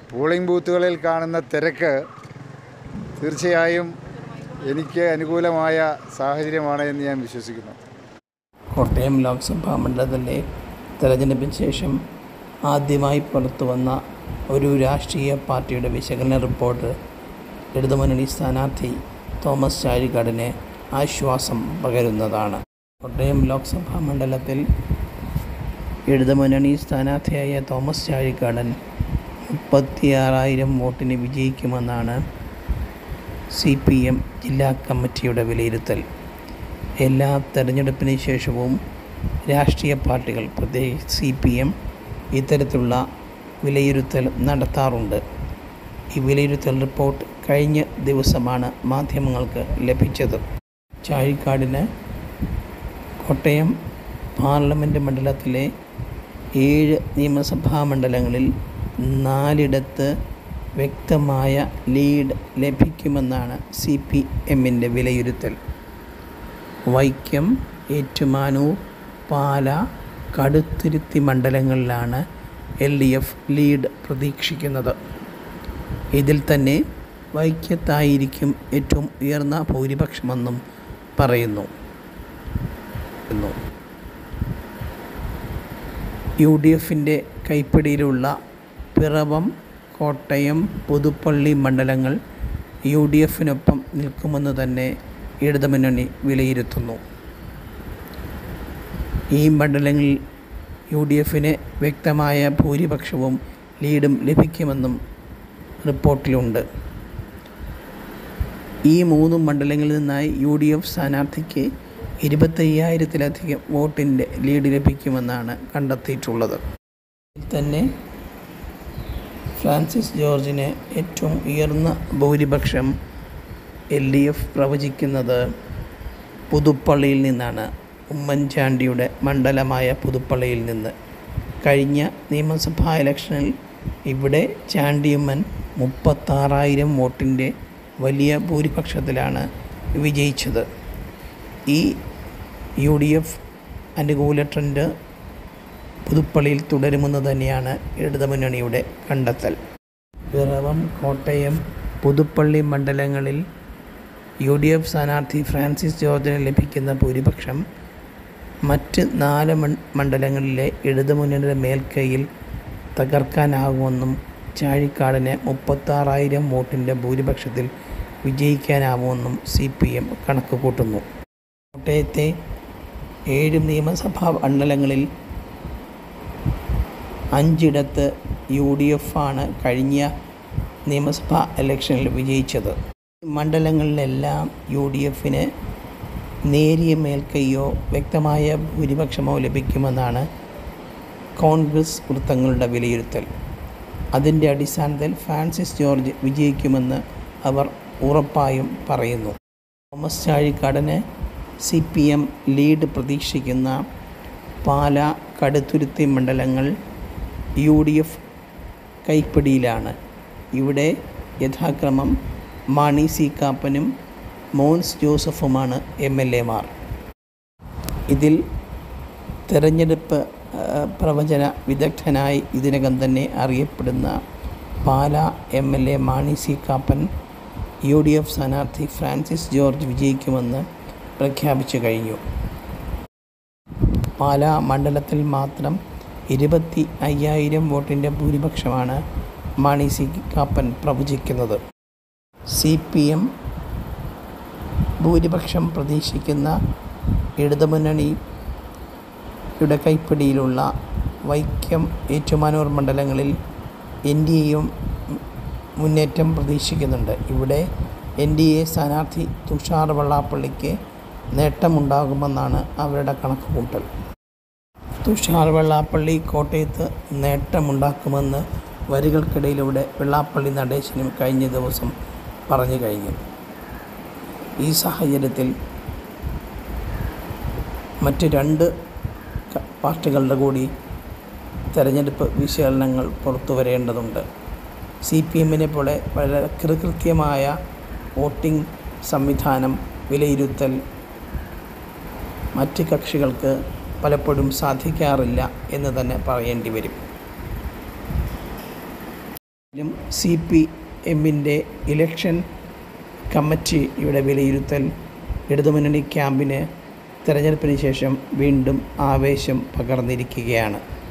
Polling ബൂത്തുകളിൽ കാണുന്ന തിരക്ക് തീർച്ചയായും എനിക്ക് അനുകൂലമായ സാഹചര്യമാണ് എന്ന് ഞാൻ വിശ്വസിക്കുന്നു. കോട്ടയം ലോക്സഭാ മണ്ഡലത്തിലെ തെരഞ്ഞെടുപ്പിന് ശേഷം ആദ്യമായി പുറത്തു വന്ന ഒരു രാഷ്ട്രീയ പാർട്ടിയുടെ വിശകലന റിപ്പോർട്ട് ഇടതുമുന്നണി സ്ഥാനാർത്ഥി തോമസ് ചാഴികാടന് ആശ്വാസം പകരുന്നതാണ്. കോട്ടയം ലോക്സഭാ മണ്ഡലത്തിൽ ഇടതുമുന്നണി സ്ഥാനാർത്ഥിയായ തോമസ് ചാഴികാടൻ 36,000 വോട്ടിന് വിജയിക്കുമെന്നാണ് CPM ജില്ലാ കമ്മിറ്റിയുടെ വിലയിരുത്തൽ. എല്ലാ തെരഞ്ഞെടുപ്പിന് ശേഷവും രാഷ്ട്രീയ പാർട്ടികൾ, പ്രത്യേകിച്ച് CPM, ഇത്തരത്തിലുള്ള വിലയിരുത്തൽ നടത്താറുണ്ട്. ഈ വിലയിരുത്തൽ റിപ്പോർട്ട് കഴിഞ്ഞ ദിവസമാണ് മാധ്യമങ്ങൾക്ക് ലഭിച്ചത്. ചാഴികാടന് കോട്ടയം പാർലമെൻറ്റ് മണ്ഡലത്തിലെ 7 നിയമസഭാ മണ്ഡലങ്ങളിൽ 4 വ്യക്തമായ ലീഡ് ലഭിക്കുമെന്നാണ് CPMൻ്റെ വിലയിരുത്തൽ. വൈക്കം, ഏറ്റുമാനൂർ, പാല, കടുത്തുരുത്തി മണ്ഡലങ്ങളിലാണ് LDF ലീഡ് പ്രതീക്ഷിക്കുന്നത്. ഇതിൽ തന്നെ വൈക്കത്തായിരിക്കും ഏറ്റവും ഉയർന്ന ഭൂരിപക്ഷമെന്നും പറയുന്നു. UDFൻ്റെ കൈപ്പിടിയിലുള്ള പിറവം, കോട്ടയം, പുതുപ്പള്ളി മണ്ഡലങ്ങൾ UDFനൊപ്പം നിൽക്കുമെന്ന് തന്നെ ഇടതുമുന്നണി വിലയിരുത്തുന്നു. ഈ മണ്ഡലങ്ങളിൽ UDFന് വ്യക്തമായ ഭൂരിപക്ഷവും ലീഡും ലഭിക്കുമെന്നും റിപ്പോർട്ടിലുണ്ട്. ഈ 3 മണ്ഡലങ്ങളിൽ നിന്നായി UDF സ്ഥാനാർത്ഥിക്ക് 25,000-ലധികം വോട്ടിൻ്റെ ലീഡ് ലഭിക്കുമെന്നാണ് കണ്ടെത്തിയിട്ടുള്ളത്. ഇതിൽ തന്നെ ഫ്രാൻസിസ് ജോർജിന് ഏറ്റവും ഉയർന്ന ഭൂരിപക്ഷം LDF പ്രവചിക്കുന്നത് പുതുപ്പള്ളിയിൽ നിന്നാണ്. ഉമ്മൻചാണ്ടിയുടെ മണ്ഡലമായ പുതുപ്പള്ളിയിൽ നിന്ന്. കഴിഞ്ഞ നിയമസഭാ ഇലക്ഷനിൽ ഇവിടെ ചാണ്ടിയുമ്മൻ 36,000 വോട്ടിൻ്റെ വലിയ ഭൂരിപക്ഷത്തിലാണ് വിജയിച്ചത്. ഈ UDF അനുകൂല ട്രെൻഡ് പുതുപ്പള്ളിയിൽ തുടരുമെന്ന് തന്നെയാണ് ഇടതുമുന്നണിയുടെ കണ്ടെത്തൽ. പിറവം, കോട്ടയം, പുതുപ്പള്ളി മണ്ഡലങ്ങളിൽ UDF സ്ഥാനാർത്ഥി ഫ്രാൻസിസ് ജോർജിന് ലഭിക്കുന്ന ഭൂരിപക്ഷം മറ്റ് 4 മണ്ഡലങ്ങളിലെ ഇടതുമുന്നണിയുടെ മേൽക്കൈയിൽ തകർക്കാനാകുമെന്നും ചാഴികാടന് 36,000 വോട്ടിൻ്റെ ഭൂരിപക്ഷത്തിൽ വിജയിക്കാനാവുമെന്നും CPM കണക്ക് കൂട്ടുന്നു. കോട്ടയത്തെ 7 നിയമസഭാ മണ്ഡലങ്ങളിൽ 5 UDF ആണ് കഴിഞ്ഞ നിയമസഭാ ഇലക്ഷനിൽ വിജയിച്ചത്. മണ്ഡലങ്ങളിലെല്ലാം UDFന് നേരിയ മേൽക്കൈയോ വ്യക്തമായ ഭൂരിപക്ഷമോ ലഭിക്കുമെന്നാണ് കോൺഗ്രസ് വൃത്തങ്ങളുടെ വിലയിരുത്തൽ. അതിൻ്റെ അടിസ്ഥാനത്തിൽ ഫ്രാൻസിസ് ജോർജ് വിജയിക്കുമെന്ന് അവർ ഉറപ്പായും പറയുന്നു. തോമസ് ചാഴികാടന് CPM ലീഡ് പ്രതീക്ഷിക്കുന്ന പാല, കടുത്തുരുത്തി മണ്ഡലങ്ങൾ UDF കൈപ്പിടിയിലാണ്. ഇവിടെ യഥാക്രമം മാണി C കാപ്പനും മോൻസ് ജോസഫുമാണ് MLAമാർ. ഇതിൽ തെരഞ്ഞെടുപ്പ് പ്രവചന വിദഗ്ധനായി ഇതിനകം തന്നെ അറിയപ്പെടുന്ന Pala MLA Mani C Kappan UDF സ്ഥാനാർത്ഥി ഫ്രാൻസിസ് ജോർജ് വിജയിക്കുമെന്ന് പ്രഖ്യാപിച്ചു കഴിഞ്ഞു. പാല മണ്ഡലത്തിൽ മാത്രം 25,000 വോട്ടിൻ്റെ ഭൂരിപക്ഷമാണ് മാണി C കാപ്പൻ പ്രവചിക്കുന്നത്. CPM ഭൂരിപക്ഷം പ്രതീക്ഷിക്കുന്ന ഇടതുമുന്നണിയുടെ കൈപ്പിടിയിലുള്ള വൈക്കം, ഏറ്റുമാനൂർ മണ്ഡലങ്ങളിൽ NDAയും മുന്നേറ്റം പ്രതീക്ഷിക്കുന്നുണ്ട്. ഇവിടെ NDA സ്ഥാനാർത്ഥി തുഷാർ വെള്ളാപ്പള്ളിക്ക് നേട്ടമുണ്ടാകുമെന്നാണ് അവരുടെ കണക്കുകൂട്ടൽ. തുഷാർ വെള്ളാപ്പള്ളി കോട്ടയത്ത് നേട്ടമുണ്ടാക്കുമെന്ന് വരികൾക്കിടയിലൂടെ വെള്ളാപ്പള്ളി നടേശനും കഴിഞ്ഞ ദിവസം പറഞ്ഞു കഴിഞ്ഞു. ഈ സാഹചര്യത്തിൽ മറ്റ് 2 പാർട്ടികളുടെ കൂടി തെരഞ്ഞെടുപ്പ് വിശകലനങ്ങൾ പുറത്തു വരേണ്ടതുണ്ട്. CPMനെ പോലെ വളരെ കൃത്യമായ വോട്ടിംഗ് സംവിധാനം വിലയിരുത്തൽ മറ്റ് കക്ഷികൾക്ക് പലപ്പോഴും സാധിക്കാറില്ല എന്ന് തന്നെ പറയേണ്ടി വരും. CPM-ൻ്റെ ഇലക്ഷൻ കമ്മിറ്റിയുടെ വിലയിരുത്തൽ ഇടതുമുന്നണി ക്യാമ്പിന് തെരഞ്ഞെടുപ്പിന് ശേഷം വീണ്ടും ആവേശം പകർന്നിരിക്കുകയാണ്.